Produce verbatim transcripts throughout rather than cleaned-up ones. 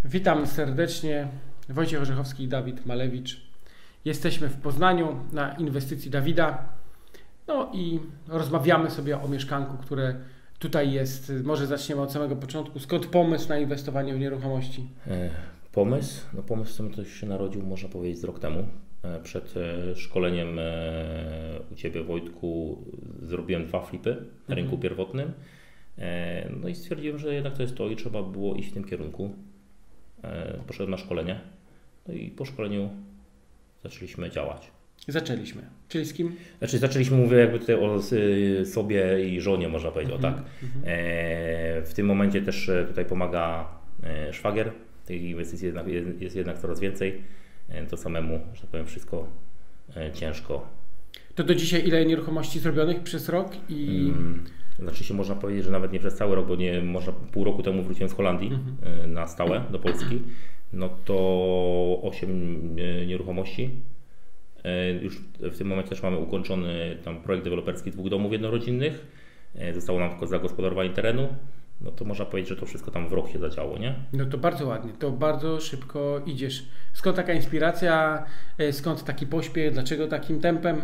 Witam serdecznie, Wojciech Orzechowski i Dawid Malewicz. Jesteśmy w Poznaniu na inwestycji Dawida. No i rozmawiamy sobie o mieszkanku, które tutaj jest. Może zaczniemy od samego początku. Skąd pomysł na inwestowanie w nieruchomości? E, pomysł? No pomysł to się narodził, można powiedzieć, z rok temu. E, przed e, szkoleniem e, u Ciebie, Wojtku, zrobiłem dwa flipy na mhm. rynku pierwotnym. E, no i stwierdziłem, że jednak to jest to i trzeba było iść w tym kierunku. E, poszedłem na szkolenie. No i po szkoleniu zaczęliśmy działać. Zaczęliśmy. Czyli z kim? Znaczy zaczęliśmy, mówię jakby tutaj o sobie i żonie, można powiedzieć, mm-hmm. o tak. Mm-hmm. E, w tym momencie też tutaj pomaga e, szwagier. Tych inwestycji jednak, jest, jest jednak coraz więcej. E, to samemu, że tak powiem, wszystko e, ciężko. To do dzisiaj ile nieruchomości zrobionych przez rok? I... Mm, znaczy się można powiedzieć, że nawet nie przez cały rok, bo nie można, pół roku temu wróciłem z Holandii mm-hmm. e, na stałe do Polski. No to osiem e, nieruchomości. Już w tym momencie też mamy ukończony tam projekt deweloperski dwóch domów jednorodzinnych. Zostało nam tylko zagospodarowanie terenu. No to można powiedzieć, że to wszystko tam w rok się zadziało, nie? No to bardzo ładnie, to bardzo szybko idziesz. Skąd taka inspiracja, skąd taki pośpiech, dlaczego takim tempem?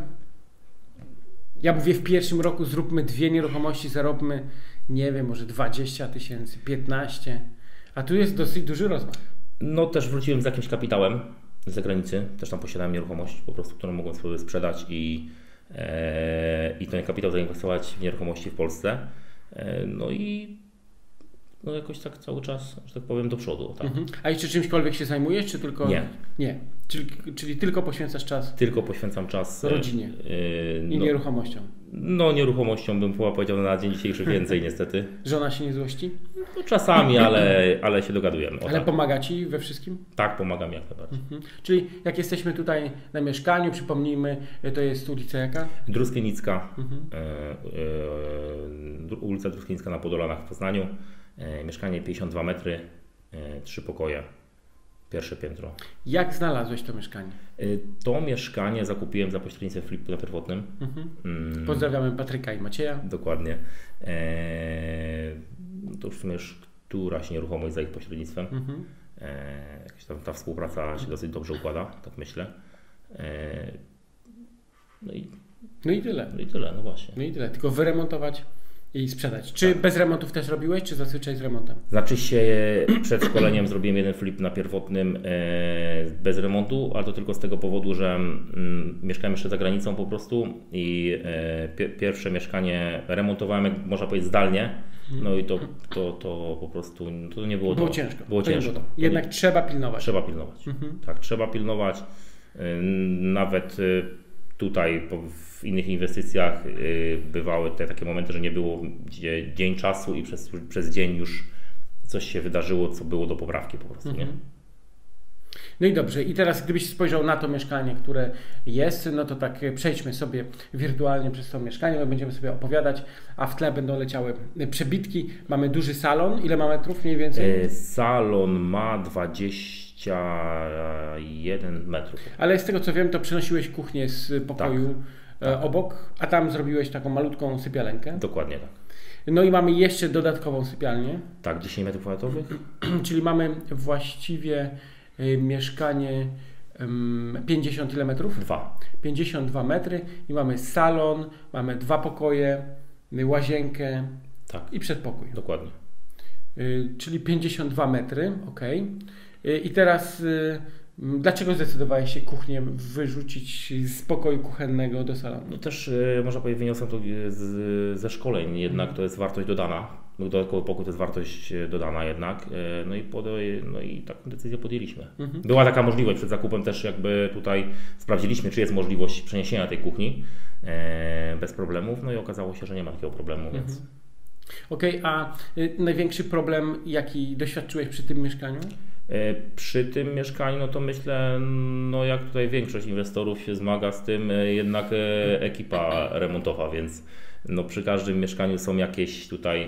Ja mówię, w pierwszym roku zróbmy dwie nieruchomości, zarobmy, nie wiem, może dwadzieścia tysięcy, piętnaście, a tu jest dosyć duży rozmach. No też wróciłem z jakimś kapitałem z zagranicy, też tam posiadałem nieruchomość, po prostu, którą mogłem sobie sprzedać i, e, i ten kapitał zainwestować w nieruchomości w Polsce. E, no i no jakoś tak cały czas, że tak powiem, do przodu. Tak. Mhm. A jeszcze czymśkolwiek się zajmujesz, czy tylko... Nie. Nie. Czyli, czyli tylko poświęcasz czas... Tylko poświęcam czas... rodzinie e, i no, nieruchomościom. No nieruchomością bym chyba powiedział na dzień dzisiejszy więcej niestety. Żona się nie złości? No, czasami, ale, ale się dogadujemy. O, ale tak. Pomaga Ci we wszystkim? Tak, pomagam jak najbardziej. Mhm. Czyli jak jesteśmy tutaj na mieszkaniu, przypomnijmy, to jest ulica jaka? Druskienicka, mhm. e, e, ulica Druskienicka na Podolanach w Poznaniu. E, mieszkanie pięćdziesiąt dwa metry, e, trzy pokoje, pierwsze piętro. Jak znalazłeś to mieszkanie? E, to mieszkanie zakupiłem za pośrednictwem flipu na pierwotnym. Mhm. Mm. Pozdrawiamy Patryka i Macieja. Dokładnie. E, to już w sumie już któraś nieruchomość za ich pośrednictwem. Mhm. E, jakaś tam ta współpraca się dosyć dobrze układa, tak myślę. E, no, i, no i tyle. No i tyle, no właśnie. No i tyle, tylko wyremontować i sprzedać. Czy tak. Bez remontów też robiłeś, czy zazwyczaj z remontem? Znaczy się przed szkoleniem zrobiłem jeden flip na pierwotnym e, bez remontu, ale to tylko z tego powodu, że mm, mieszkałem jeszcze za granicą po prostu i e, pi- pierwsze mieszkanie remontowałem, jak można powiedzieć, zdalnie. No i to, to, to po prostu to nie było, było to. ciężko. Było to ciężko. Było to. Jednak nie... trzeba pilnować. Trzeba pilnować. Mhm. Tak, trzeba pilnować. Nawet tutaj w innych inwestycjach bywały te takie momenty, że nie było dzień czasu i przez, przez dzień już coś się wydarzyło, co było do poprawki po prostu, mhm. nie? No i dobrze, i teraz gdybyś spojrzał na to mieszkanie, które jest, no to tak przejdźmy sobie wirtualnie przez to mieszkanie, my będziemy sobie opowiadać, a w tle będą leciały przebitki. Mamy duży salon, ile ma metrów mniej więcej? Salon ma dwadzieścia jeden metrów. Ale z tego co wiem, to przenosiłeś kuchnię z pokoju tak, tak. obok, a tam zrobiłeś taką malutką sypialenkę. Dokładnie tak. No i mamy jeszcze dodatkową sypialnię. Tak, dziesięć metrów kwadratowych. Czyli mamy właściwie mieszkanie pięćdziesiąt ile metrów? Dwa. pięćdziesiąt dwa metry i mamy salon, mamy dwa pokoje, łazienkę tak. i przedpokój. Dokładnie. Czyli pięćdziesiąt dwa metry, ok. I teraz dlaczego zdecydowałeś się kuchnię wyrzucić z pokoju kuchennego do salonu? No też można powiedzieć, wyniosłem to z, ze szkoleń, jednak to jest wartość dodana. Dodatkowy pokój to jest wartość dodana jednak. No i, pod, no i taką decyzję podjęliśmy. Mhm. Była taka możliwość przed zakupem też jakby tutaj sprawdziliśmy, czy jest możliwość przeniesienia tej kuchni e, bez problemów. No i okazało się, że nie ma takiego problemu, mhm. więc... Okej, okay, a y, największy problem jaki doświadczyłeś przy tym mieszkaniu? E, przy tym mieszkaniu no to myślę, no jak tutaj większość inwestorów się zmaga z tym, e, jednak e, ekipa remontowa, więc no przy każdym mieszkaniu są jakieś tutaj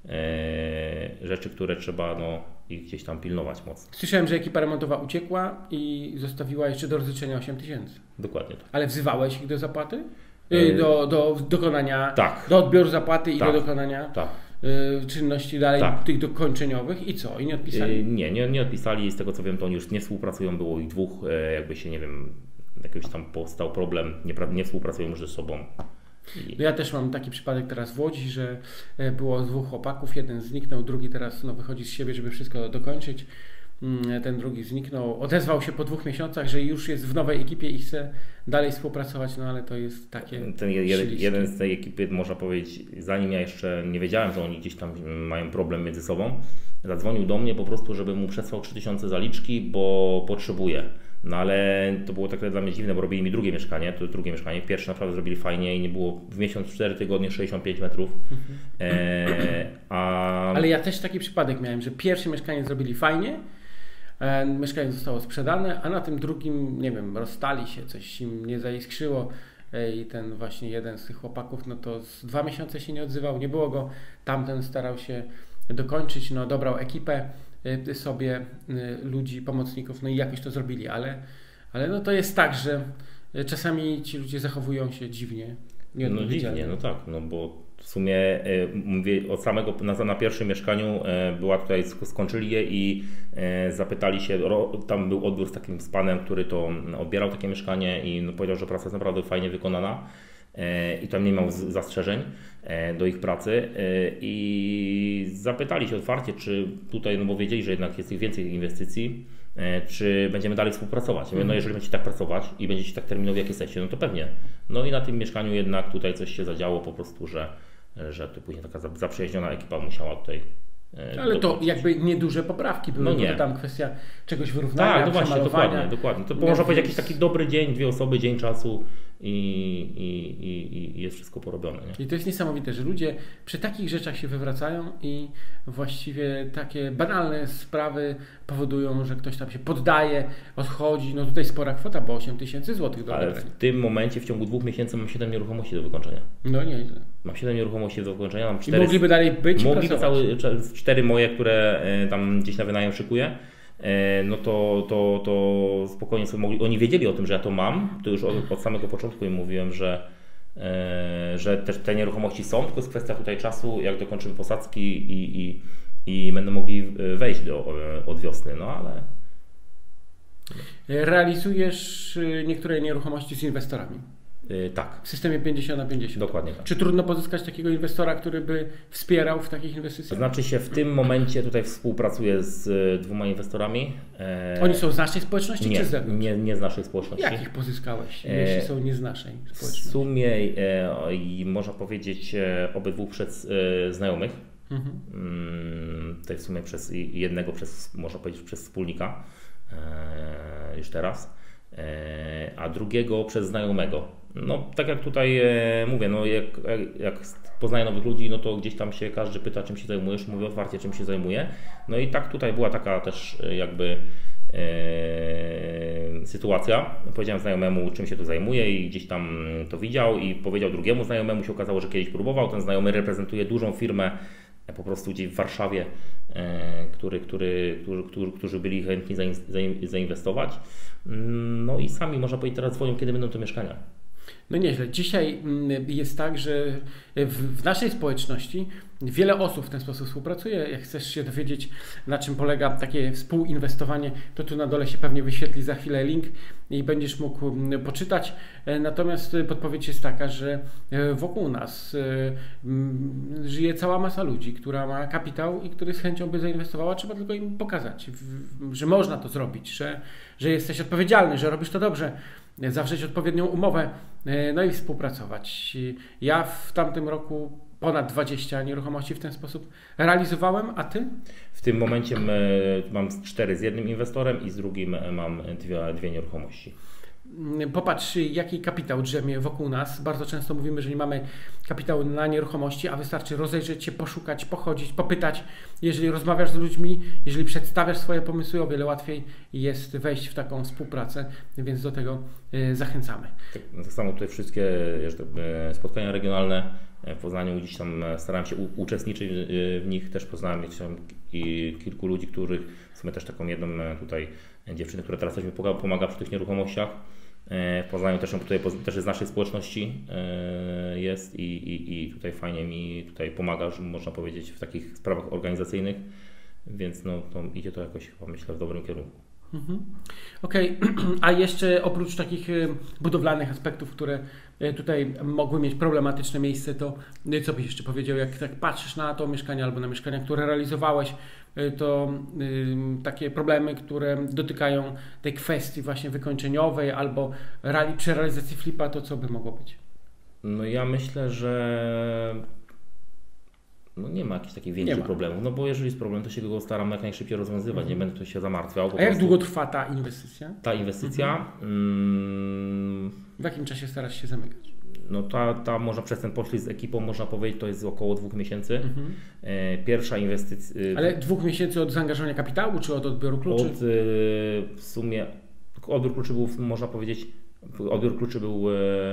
E, rzeczy, które trzeba no, ich gdzieś tam pilnować mocno. Słyszałem, że ekipa remontowa uciekła i zostawiła jeszcze do rozliczenia osiem tysięcy. Dokładnie tak. Ale wzywałeś ich do zapłaty? E, do, do dokonania, tak. do odbioru zapłaty i tak. do dokonania? Tak. y, czynności dalej, tak. tych dokończeniowych i co? I nie odpisali? Yy, nie, nie, nie odpisali. Z tego co wiem, to oni już nie współpracują, było ich dwóch, yy, jakby się, nie wiem, jakiś tam powstał problem, nie, nie współpracują już ze sobą. I... No ja też mam taki przypadek teraz w Łodzi, że było dwóch chłopaków, jeden zniknął, drugi teraz no, wychodzi z siebie, żeby wszystko dokończyć. Ten drugi zniknął, odezwał się po dwóch miesiącach, że już jest w nowej ekipie i chce dalej współpracować, no ale to jest takie... Ten jeden, jeden z tej ekipy, można powiedzieć, zanim ja jeszcze nie wiedziałem, że oni gdzieś tam mają problem między sobą, zadzwonił do mnie po prostu, żeby mu przesłał trzy tysiące zaliczki, bo potrzebuje. No ale to było tak dla mnie dziwne, bo robili mi drugie mieszkanie, to drugie mieszkanie, pierwsze naprawdę zrobili fajnie i nie było w miesiąc cztery tygodnie sześćdziesiąt pięć metrów. Mhm. E, a... Ale ja też taki przypadek miałem, że pierwsze mieszkanie zrobili fajnie, e, mieszkanie zostało sprzedane, a na tym drugim, nie wiem, rozstali się, coś im nie zaiskrzyło e, i ten właśnie jeden z tych chłopaków, no to z dwa miesiące się nie odzywał, nie było go, tamten starał się dokończyć, no dobrał ekipę sobie ludzi, pomocników, no i jakoś to zrobili, ale, ale no to jest tak, że czasami ci ludzie zachowują się dziwnie. No dziwnie, no tak, no bo w sumie e, mówię od samego, na, na pierwszym mieszkaniu e, była tutaj, skończyli je i e, zapytali się, ro, tam był odbiór z takim z panem, który to odbierał takie mieszkanie i no, powiedział, że praca jest naprawdę fajnie wykonana. I tam nie miał zastrzeżeń do ich pracy i zapytali się otwarcie, czy tutaj, no bo wiedzieli, że jednak jest ich więcej inwestycji, czy będziemy dalej współpracować. Ja mówię, no jeżeli będziecie tak pracować i będziecie tak terminowi jak jesteście, no to pewnie. No i na tym mieszkaniu jednak tutaj coś się zadziało po prostu, że, że to później taka zaprzyjaźniona ekipa musiała tutaj. Ale to jakby nieduże poprawki były, no nie. To tam kwestia czegoś wyrównania, tak, no właśnie, dokładnie, dokładnie. To można powiedzieć jakiś taki dobry dzień, dwie osoby, dzień czasu i, i, i, i jest wszystko porobione. Nie? I to jest niesamowite, że ludzie przy takich rzeczach się wywracają i właściwie takie banalne sprawy powodują, że ktoś tam się poddaje, odchodzi. No tutaj spora kwota, bo osiem tysięcy złotych do Ale w tym momencie w ciągu dwóch miesięcy mam siedem nieruchomości do wykończenia. No nieźle. Mam siedem nieruchomości do wykończenia. Mam cztery, I mogliby dalej być Mogliby cały, cztery moje, które tam gdzieś na wynajem szykuję. No to, to, to spokojnie sobie mogli. Oni wiedzieli o tym, że ja to mam. To już od, od samego początku im mówiłem, że, że też te nieruchomości są, tylko jest kwestia tutaj czasu, jak dokończymy posadzki i, i, i będą mogli wejść do, od wiosny. No ale. Realizujesz niektóre nieruchomości z inwestorami. Yy, tak. W systemie pięćdziesiąt na pięćdziesiąt. Dokładnie tak. Czy trudno pozyskać takiego inwestora, który by wspierał w takich inwestycjach? Znaczy się w tym momencie tutaj współpracuję z dwoma inwestorami. Oni są z naszej społeczności nie, czy z zewnątrz? Nie, nie z naszej społeczności. Jak ich pozyskałeś, jeśli są nie z naszej społeczności? W sumie e, i można powiedzieć e, obydwu przez e, znajomych. Mhm. Mm, tutaj w sumie przez jednego, przez, można powiedzieć przez wspólnika e, już teraz, e, a drugiego przez znajomego. No tak jak tutaj e, mówię, no jak, jak, jak poznaję nowych ludzi, no to gdzieś tam się każdy pyta, czym się zajmujesz, mówię otwarcie, czym się zajmuję. No i tak tutaj była taka też jakby e, sytuacja. Powiedziałem znajomemu, czym się tu zajmuję i gdzieś tam to widział i powiedział drugiemu znajomemu, się okazało, że kiedyś próbował. Ten znajomy reprezentuje dużą firmę po prostu gdzieś w Warszawie, e, który, który, który, który, którzy byli chętni zainwestować. No i sami, można powiedzieć, teraz dzwonią, kiedy będą to mieszkania. No nieźle. Dzisiaj jest tak, że w, w naszej społeczności wiele osób w ten sposób współpracuje. Jak chcesz się dowiedzieć, na czym polega takie współinwestowanie, to tu na dole się pewnie wyświetli za chwilę link i będziesz mógł poczytać. Natomiast podpowiedź jest taka, że wokół nas żyje cała masa ludzi, która ma kapitał i który z chęcią by zainwestowała. Trzeba tylko im pokazać, że można to zrobić, że, że jesteś odpowiedzialny, że robisz to dobrze. Zawrzeć odpowiednią umowę, no i współpracować. Ja w tamtym roku ponad dwadzieścia nieruchomości w ten sposób realizowałem, a Ty? W tym momencie mam cztery z jednym inwestorem i z drugim mam dwie, dwie nieruchomości. Popatrz, jaki kapitał drzemie wokół nas. Bardzo często mówimy, że nie mamy kapitału na nieruchomości, a wystarczy rozejrzeć się, poszukać, pochodzić, popytać. Jeżeli rozmawiasz z ludźmi, jeżeli przedstawiasz swoje pomysły, o wiele łatwiej jest wejść w taką współpracę, więc do tego zachęcamy. Tak, tak samo tutaj wszystkie spotkania regionalne w Poznaniu, gdzieś tam starałem się u- uczestniczyć w nich, też poznałem gdzieś tam i kilku ludzi, których w sumie też taką jedną tutaj dziewczynę, która teraz coś mi pomaga przy tych nieruchomościach. W Poznaniu też, tutaj, też jest z naszej społeczności jest i, i, i tutaj fajnie mi tutaj pomaga, można powiedzieć, w takich sprawach organizacyjnych, więc no, to idzie to jakoś chyba, myślę, w dobrym kierunku. Mhm. Okej, okay. A jeszcze oprócz takich budowlanych aspektów, które tutaj mogły mieć problematyczne miejsce, to co byś jeszcze powiedział, jak tak patrzysz na to mieszkanie albo na mieszkania, które realizowałeś, to y, takie problemy, które dotykają tej kwestii właśnie wykończeniowej albo reali- przy realizacji flipa, to co by mogło być? No ja myślę, że no nie ma jakichś takich większych problemów, no bo jeżeli jest problem, to się go staram jak najszybciej rozwiązywać, mhm. nie będę tu się zamartwiał. A jak długo trwa ta inwestycja? Ta inwestycja? Mhm. Mm, w jakim czasie starasz się zamykać? No ta, ta można przez ten poślizg z ekipą, można powiedzieć, to jest około dwóch miesięcy. Mhm. Pierwsza inwestycja... Ale dwóch miesięcy od zaangażowania kapitału, czy od odbioru kluczy? Od w sumie, odbiór kluczy był, można powiedzieć, odbiór kluczy był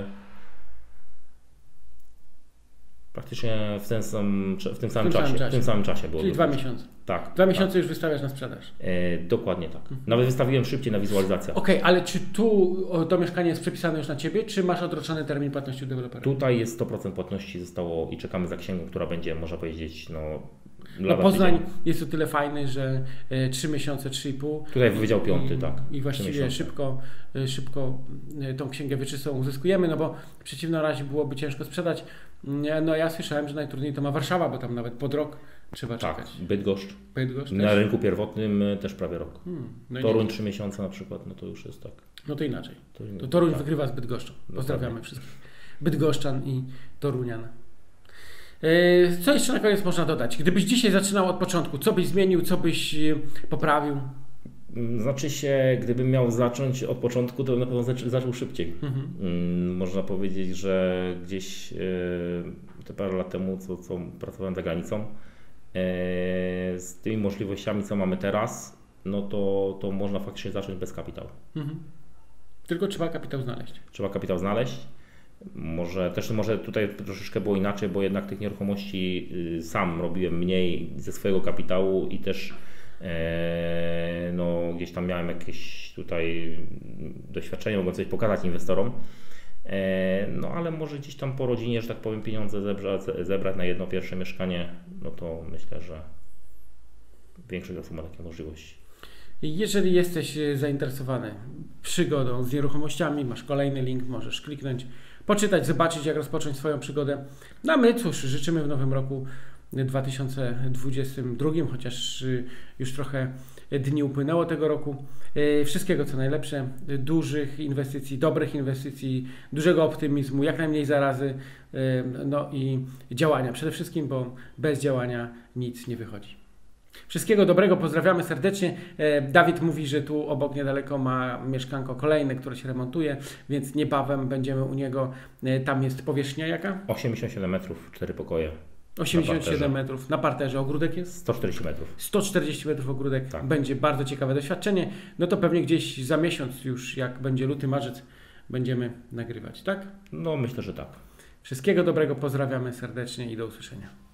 praktycznie w, ten sam, w tym samym, w tym czasie, samym czasie. W tym samym czasie było. Czyli dwa miesiące. Tak. Dwa miesiące tak. już wystawiasz na sprzedaż. E, dokładnie tak. Mhm. Nawet wystawiłem szybciej na wizualizację. Okej, okay, ale czy tu to mieszkanie jest przepisane już na Ciebie, czy masz odroczony termin płatności u dewelopera? Tutaj jest sto procent płatności zostało i czekamy za księgą, która będzie, można powiedzieć, no... No Poznań tydzień. Jest o tyle fajny, że trzy miesiące, trzy i pół. Tutaj Wydział Piąty, i, tak. I właściwie szybko, szybko tą księgę wieczystą uzyskujemy, no bo w przeciwnym razie byłoby ciężko sprzedać. No ja słyszałem, że najtrudniej to ma Warszawa, bo tam nawet pod rok trzeba tak, czekać. Bydgoszcz. Bydgoszcz na też? Rynku pierwotnym też prawie rok. Hmm, no Toruń trzy miesiące na przykład, no to już jest tak. No to inaczej. To, to Toruń tak. wygrywa z Bydgoszczą. Pozdrawiamy no, wszystkich Bydgoszczan i Torunian. Co jeszcze na koniec można dodać? Gdybyś dzisiaj zaczynał od początku, co byś zmienił, co byś poprawił? Znaczy się, gdybym miał zacząć od początku, to na pewno zaczął szybciej. Mhm. Można powiedzieć, że gdzieś te parę lat temu, co, co pracowałem za granicą, z tymi możliwościami, co mamy teraz, no to, to można faktycznie zacząć bez kapitału. Mhm. Tylko trzeba kapitał znaleźć. Trzeba kapitał znaleźć. Może też może tutaj troszeczkę było inaczej, bo jednak tych nieruchomości sam robiłem mniej ze swojego kapitału i też e, no, gdzieś tam miałem jakieś tutaj doświadczenie, mogłem coś pokazać inwestorom. E, no ale może gdzieś tam po rodzinie, że tak powiem, pieniądze zebrać, zebrać na jedno pierwsze mieszkanie, no to myślę, że większość osób ma takie możliwości. Jeżeli jesteś zainteresowany przygodą z nieruchomościami, masz kolejny link, możesz kliknąć, poczytać, zobaczyć, jak rozpocząć swoją przygodę. No a my cóż, życzymy w nowym roku dwa tysiące dwudziestym drugim, chociaż już trochę dni upłynęło tego roku. Wszystkiego co najlepsze, dużych inwestycji, dobrych inwestycji, dużego optymizmu, jak najmniej zarazy, no i działania przede wszystkim, bo bez działania nic nie wychodzi. Wszystkiego dobrego, pozdrawiamy serdecznie. Dawid mówi, że tu obok niedaleko ma mieszkanko kolejne, które się remontuje, więc niebawem będziemy u niego. Tam jest powierzchnia jaka? osiemdziesiąt siedem metrów, cztery pokoje. osiemdziesiąt siedem metrów na parterze. Ogródek jest? sto czterdzieści metrów. sto czterdzieści metrów ogródek. Tak. Będzie bardzo ciekawe doświadczenie. No to pewnie gdzieś za miesiąc już, jak będzie luty, marzec, będziemy nagrywać, tak? No myślę, że tak. Wszystkiego dobrego, pozdrawiamy serdecznie i do usłyszenia.